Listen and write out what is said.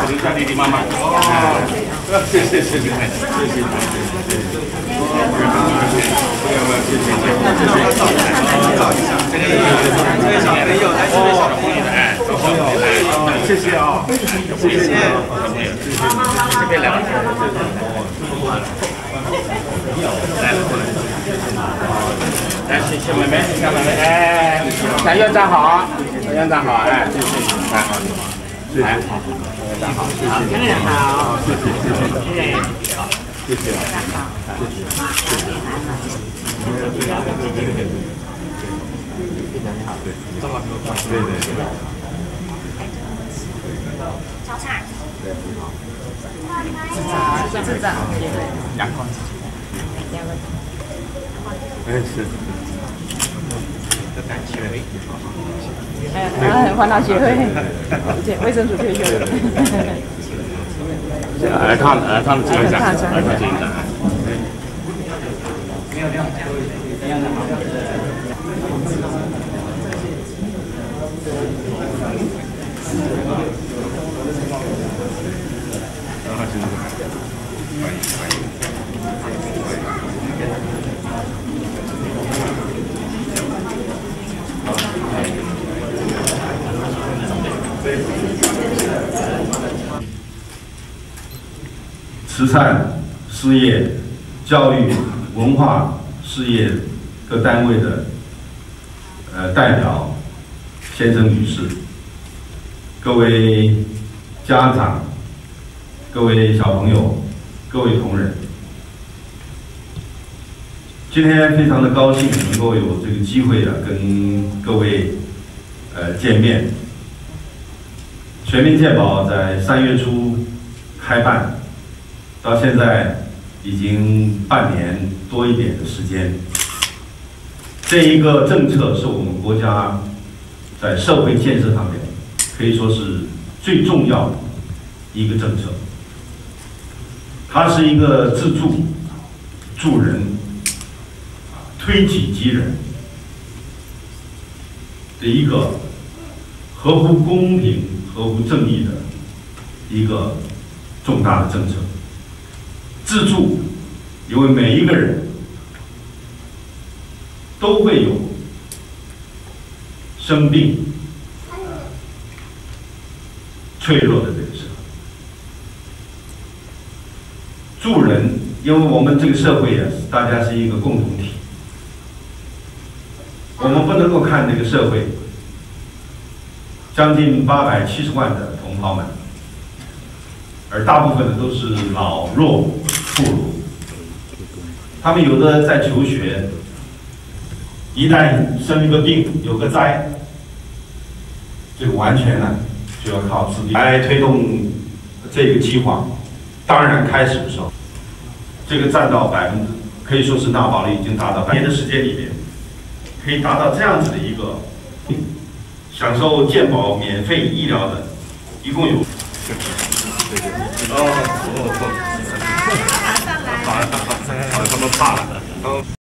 留下弟弟妈妈。谢谢。这个小朋友，来这位小朋友，哎，谢谢啊，谢谢，这边来，来，谢谢妹妹，你看妹妹，哎，小院长好，小院长好，哎，谢谢，哎，好，来，好，站好，好，先生好，谢谢，好，谢谢， 炒菜。 对，很好。 智障， 阳光。哎，是。感谢。 环保协会，卫生署退休的。 儿童的金奖，儿童金奖。没有亮，一样的好。 慈善事业、教育、文化事业各单位的代表先生女士，各位家长、各位小朋友、各位同仁，今天非常的高兴能够有这个机会跟各位见面。全民健保在3月初开办，到现在已经半年多一点的时间。这一个政策是我们国家在社会建设上面可以说是最重要的一个政策。它是一个自助、助人、推己及人的一个合乎公平、合乎正义的一个重大的政策。自助，因为每一个人都会有生病、脆弱的这个时候。助人，因为我们这个社会大家是一个共同体，我们不能够看这个社会将近870万的同胞们，而大部分的都是老弱妇孺，他们有的在求学，一旦生一个病有个灾，这个完全呢就要靠自己来推动这个计划。当然开始的时候，这个占到可以说是纳保率已经达到半年的时间里面，可以达到这样子的一个享受健保免费医疗的，一共有。 他们怕了。